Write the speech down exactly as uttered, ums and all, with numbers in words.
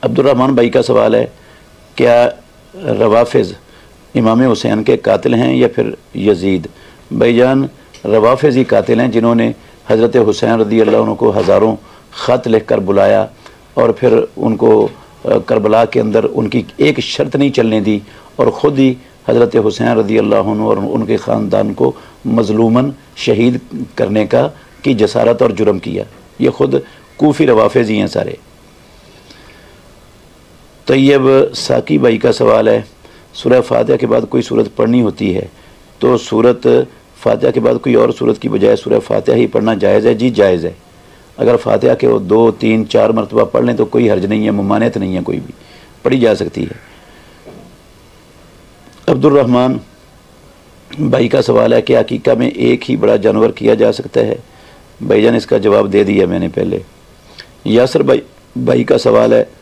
Abdurrahman भाई का सवाल है, क्या रवाफिज़ इमाम हुसैन के कातिल हैं या फिर यजीद? भाईजान, रवाफिज़ ही कातिल हैं जिन्होंने हज़रत हुसैन रज़ी अल्लाह अन्हु को हज़ारों ख़त लिख कर बुलाया और फिर उनको करबला के अंदर उनकी एक शर्त नहीं चलने दी और ख़ुद ही हज़रत हुसैन रज़ी अल्लाह अन्हु और उनके ख़ानदान को मज़लूमन शहीद करने का की जसारत और जुर्म किया। ये ख़ुद कूफ़ी रवाफिज़ ही हैं सारे। तैयब साकी भाई का सवाल है, सूरह फातिहा के बाद कोई सूरत पढ़नी होती है तो सूरत फातिहा के बाद कोई और सूरत की बजाय सूरह फातिहा ही पढ़ना जायज़ है? जी जायज़ है। अगर फातिहा के वो दो तीन चार मरतबा पढ़ लें तो कोई हर्ज नहीं है, मुमानियत नहीं है, कोई भी पढ़ी जा सकती है। अब्दुर्रहमान भाई का सवाल है कि अकीका में एक ही बड़ा जानवर किया जा सकता है? भाईजान, इसका जवाब दे दिया मैंने पहले। यासर भाई भाई का सवाल है,